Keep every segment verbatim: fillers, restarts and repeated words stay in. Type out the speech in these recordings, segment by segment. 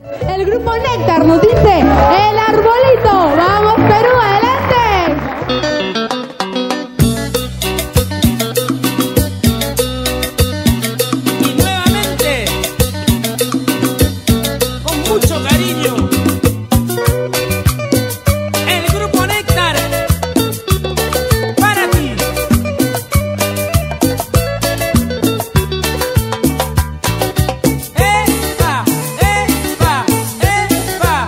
El grupo Néctar nos dice El Arbolito. Vamos Perú, adelante. Y nuevamente, con mucho cariño, el grupo Néctar para ti. ¡Epa! ¡Epa! ¡Epa!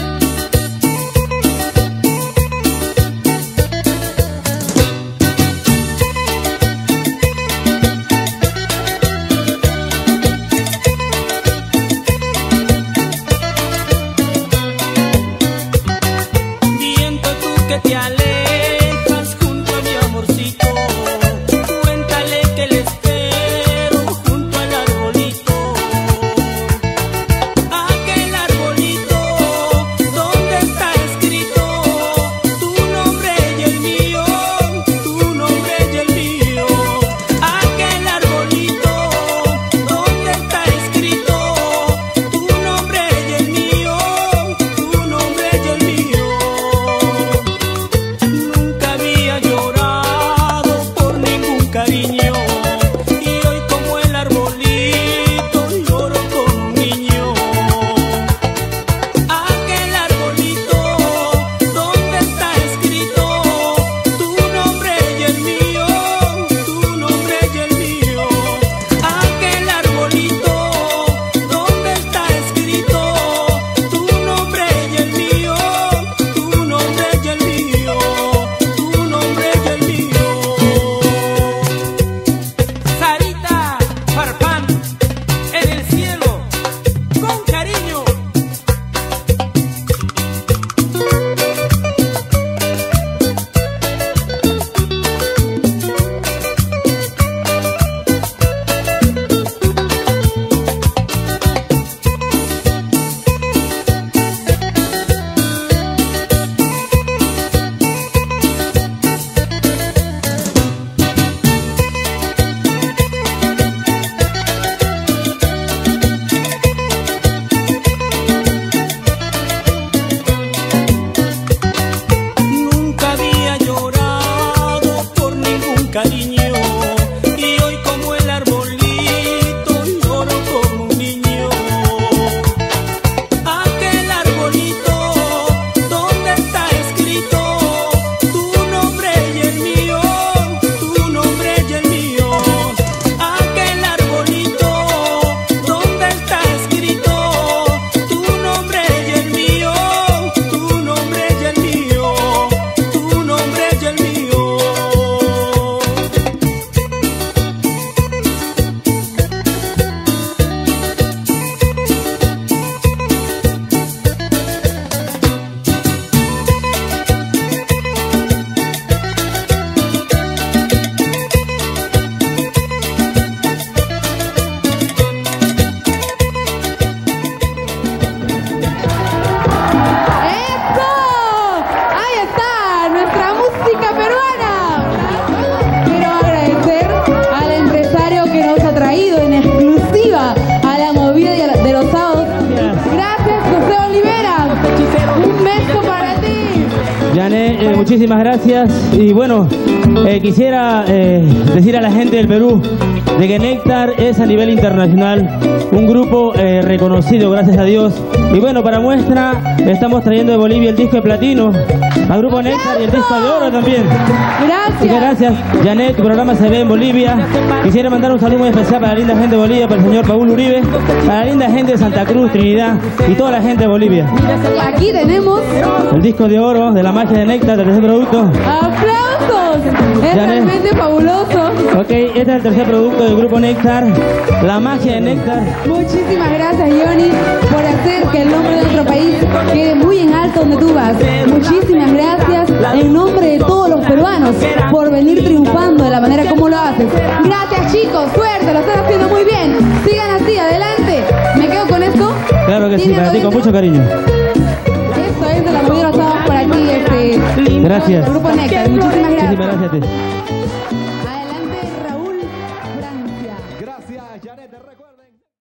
Viento tú que te alejas junto a mi amorcito, cuéntale que le espero junto al arbolito. Aquel arbolito donde está escrito tu nombre y el mío, tu nombre y el mío. Aquel arbolito donde está escrito tu nombre y el mío, tu nombre y el mío. Nunca había llorado por ningún cariño y hoy como el arbolito lloro con un niño. Aquel arbolito donde está escrito tu nombre y el mío, tu nombre y el mío. Aquel arbolito donde está escrito tu nombre y el mío, tu nombre y el mío, tu nombre y el mío. Sarita Farfán en el cielo, con cariño. Nunca había llorado por ningún cariño y hoy como el arbolito lloro como un niño. Aquel arbolito donde está escrito tu nombre y el mío, tu nombre y el mío. Aquel arbolito donde está escrito tu nombre y el mío, tu nombre y el mío, tu nombre y el mío. ¡Eso! Ahí está, nuestra música peruana. Quiero agradecer al empresario que nos ha traído en exclusiva a la movida de la- de los sábados. Gracias, José Olivera. Un beso para ti. Janet, eh, muchísimas gracias. Y bueno, eh, quisiera eh, decir a la gente del Perú de que Néctar es a nivel internacional un grupo eh, reconocido, gracias a Dios. Y bueno, para muestra, estamos trayendo de Bolivia el disco de platino al grupo Néctar y el disco de oro también. Así que Gracias. gracias, Janet, tu programa se ve en Bolivia. Quisiera mandar un saludo muy especial para la linda gente de Bolivia, para el señor Paul Uribe, para la linda gente de Santa Cruz, Trinidad y toda la gente de Bolivia. Y aquí tenemos El disco de oro de la magia de Néctar, del tercer producto. aplausos. Es Janet. realmente fabuloso. Ok, este es el tercer producto del grupo Néctar, la magia de Néctar. Muchísimas gracias, Johnny, por hacer que el nombre de nuestro país quede muy en alto donde tú vas. Muchísimas gracias en nombre de todos los peruanos por venir triunfando de la manera como lo haces. Gracias, chicos, suerte, lo están haciendo muy bien. Sigan así, adelante. Me quedo con esto. Claro que sí, ¿Tiene para ti algo con dentro? mucho cariño. Esto es de la movida de los sábados por aquí, este, Gracias. el grupo Néctar. Muchísimas gracias. Muchísimas gracias a ti.